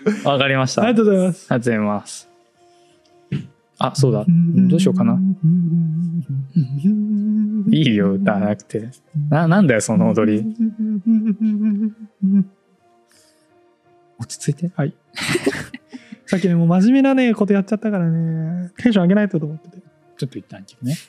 わかりました。 ありがとうございます。 ありがとうございます。あ、そうだ。どうしようかな。いいよ、歌わなくて。なんだよ、その踊り。落ち着いて。 はい。さっきね、もう真面目なね、ことやっちゃったからね、テンション上げないと思ってて。 ちょっと一旦切るね。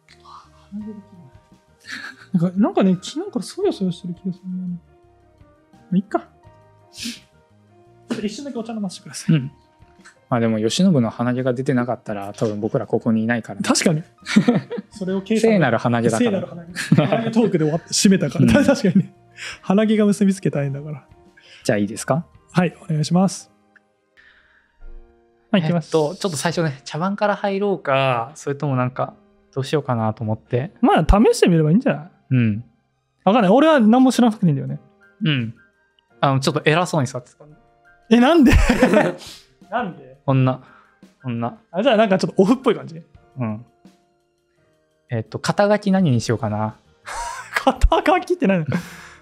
なんかね、昨日からそよそよしてる気がするな。まあ、いっか。一瞬だけお茶飲ませてください。 うん。まあでも、慶喜の鼻毛が出てなかったら、多分僕らここにいないから、ね。 確かに。それを計算。 聖なる鼻毛だから。 聖なる鼻毛。鼻毛トークで終わって締めたから。確かにね。鼻毛が結びつけたいんだから。 じゃあいいですか？ はい、お願いします。はい、行きます。 ちょっと最初ね、茶番から入ろうか、それともなんか、どうしようかなと思って。 まあ、試してみればいいんじゃない？ うん。 わかんない。俺は何も知らなくていいんだよね。 うん。ちょっと偉そうに座ってた。 なんでなんで女。 あ、じゃあなんかちょっとオフっぽい感じ。 うん。肩書き何にしようかな。 肩書きって何？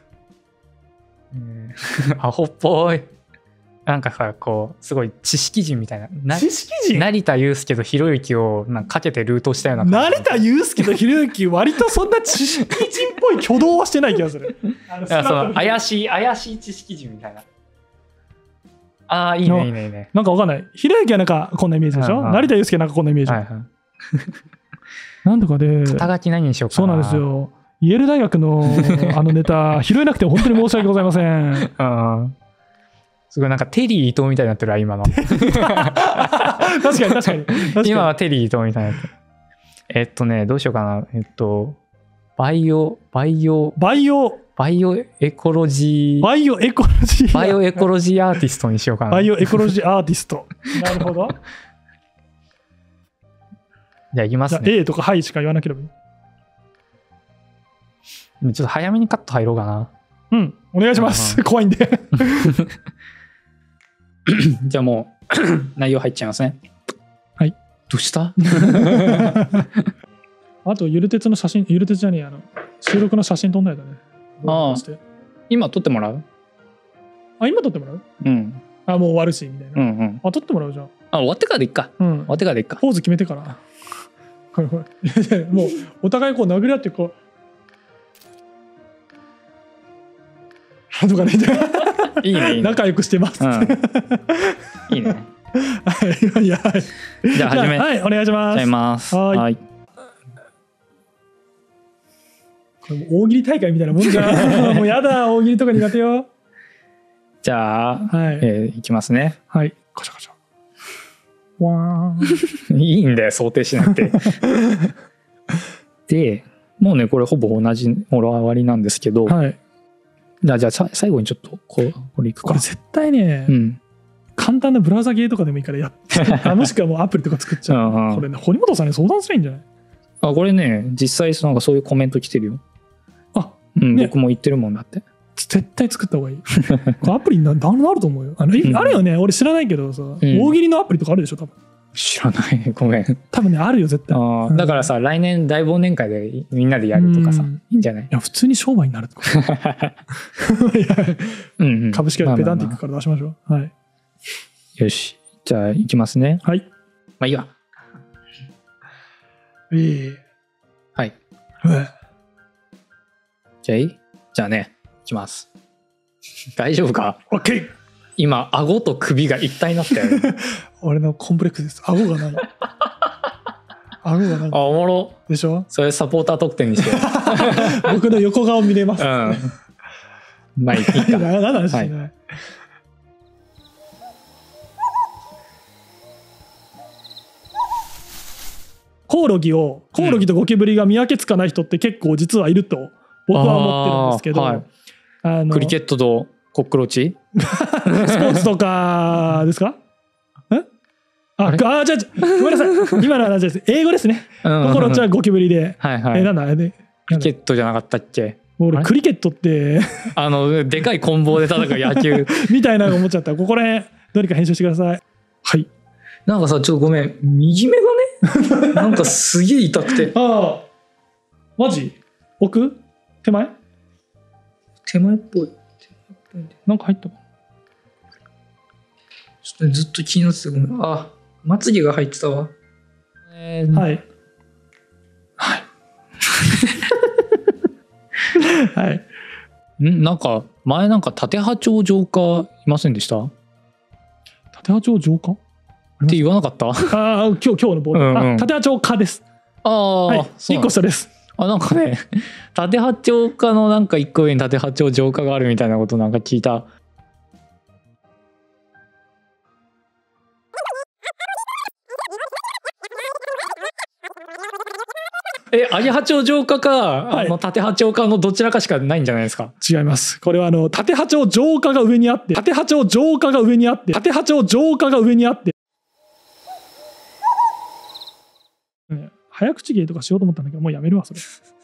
アホっぽい。なんかさ、こうすごい知識人みたいな。 知識人？ 成田悠輔とひろゆきをなんかかけてルートしたような感じ。 成田悠輔とひろゆき割とそんな知識人っぽい挙動はしてない気がする。 その怪しい知識人みたいな。ああ、いいねいいねいいね。 なんかわかんない。ひろゆきはなんかこんなイメージでしょ。成田悠輔はなんかこんなイメージ。 はいはい。 なんとかで。 肩書き何にしようかな。 そうなんですよ。イェール大学のネタ拾えなくて本当に申し訳ございません。 すごいなんかテリー伊藤みたいになってるわ今の。 確かに。 今はテリー伊藤みたいになってる。どうしようかな。バイオエコロジーアーティストにしようかな。 バイオエコロジーアーティスト。なるほど。 じゃあいきますね。 じゃあ A とかはいしか言わなければいい。 ちょっと早めにカット入ろうかな。 うん、お願いします。怖いんで。 じゃあもう内容入っちゃいますね。 はい。 どうした？ あとゆる鉄の写真、ゆる鉄じゃねえ、収録の写真撮んないとね。 ああ、今撮ってもらう？ あ、今撮ってもらう？ うん。 あ、もう終わるしみたいな。 うんうん。 あ、撮ってもらうじゃん。 あ、終わってからでいっか。 うん。 終わってからでいっか。 ポーズ決めてから。これもうお互いこう殴り合ってこう。とかね。 いいね。 仲良くしてます。 いいね。 はい。じゃあ始め。はい、お願いします。はい。これも大喜利大会みたいなもんじゃん。もうやだ、大喜利とか苦手よ。 じゃあ、いきますね。 はい。カチャカチャ。わー。 いいんだよ、想定しなくて。で、もうね、これほぼ同じ終わりなんですけど、 はい。 じゃあ最後にちょっとこれいくか。 これ絶対ね、簡単なブラウザゲーとかでもいいからやって、もしくはもうアプリとか作っちゃう。これね、堀本さんに相談すればいいんじゃない？ あ、これね、実際なんかそういうコメント来てるよ。あ、僕も言ってるもんだって。 絶対作った方がいい。これアプリになると思うよ。あるよね、俺知らないけどさ、大喜利のアプリとかあるでしょ、多分。 知らない、ごめん。 多分ね、あるよ、絶対。 だからさ、来年大忘年会でみんなでやるとかさ、いいんじゃない？いや、普通に商売になるってこと。株式会社ペダンティックから出しましょう。はい。 よし。じゃあ、いきますね。 はい。 まあいいわ。はい。じゃあね、いきます。大丈夫か？ OK！ 今、顎と首が一体になったよ。 俺のコンプレックスです。顎がない。顎がない。 あ、おもろ。 でしょ？ それサポーター特典にして。 僕の横顔見れます。 まあいいか。 何の話しない。コオロギとゴキブリが見分けつかない人って結構実はいると僕は思ってるんですけど、 クリケットとコックローチスポーツとかですか？じゃあごめんなさい、今の話です。英語ですね。コックローチはゴキブリで、なんだクリケットじゃなかったっけ？ 俺クリケットってでかい棍棒で叩く野球みたいなの思っちゃった。ここら辺どうにか編集してください。はい。 なんかさ、ちょっとごめん、右目がねなんかすげえ痛くて。 ああ、マジ？奥？手前っぽい。なんか入ったかずっと気になってた。ごめん。あ、まつげが入ってたわ。 はいはい。はい。 なんか前なんか立波町浄化いませんでした？ 立波町浄化って言わなかった？ ああ、今日の冒頭、立波町化です。ああ、はい、1個下です。 なんかね、立波町化のなんか1個上に立波町浄化があるみたいなことなんか聞いた。アゲハチョウ浄化か、はい、立波町化のどちらかしかないんじゃないですか？ 違います。これは立波町浄化が上にあって、立波町浄化が上にあって、立波町浄化が上にあって、早口芸とかしようと思ったんだけど、もうやめるわそれ。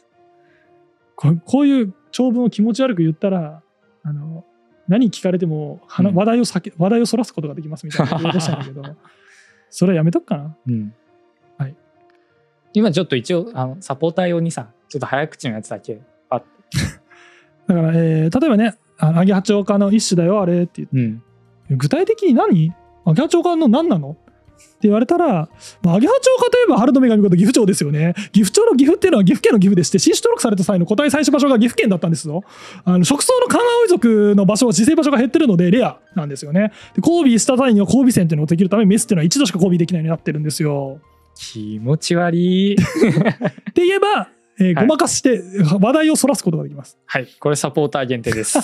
こういう長文を気持ち悪く言ったら何聞かれても話題をそらすことができますみたいな言おうとしたんだけどそれはやめとくかな。はい。今ちょっと一応サポーター用にさ、ちょっと早口のやつだけあってだから、例えばね、アゲハチョウ科の一種だよあれって言って、具体的に何？アゲハチョウ科の何なのって言われたら、アゲハチョウ科といえば春の女神こと岐阜町ですよね。岐阜町の岐阜っていうのは岐阜県の岐阜でして、新種登録された際の個体採取場所が岐阜県だったんですよ。食草のカンアオイ属の場所は自生場所が減ってるのでレアなんですよね。で交尾した際には交尾線っていうのができるため、メスっていうのは一度しか交尾できないようになってるんですよ。気持ち悪いって言えば、ごまかして話題をそらすことができます。はい、これサポーター限定です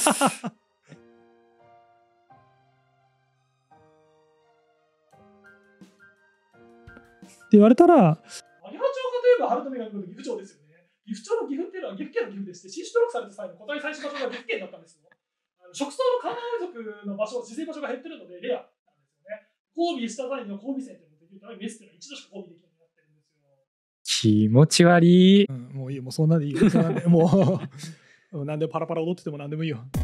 って言われたら、アゲハチョウ科といえば春の女神こと岐阜町ですよね。岐阜町の岐阜っていうのは岐阜県の岐阜でして、新種登録された際の個体採取場所が岐阜県だったんですよ。食草のカンアオイ属の場所、自生場所が減ってるのでレアなんですよね。交尾した際の交尾線っていうのができるため、メスっていうのは一度しか交尾できないようになってるんですよ。気持ち悪い、もういいよ、もうそんなでいいよ。もう何でパラパラ踊ってても何でもいいよ。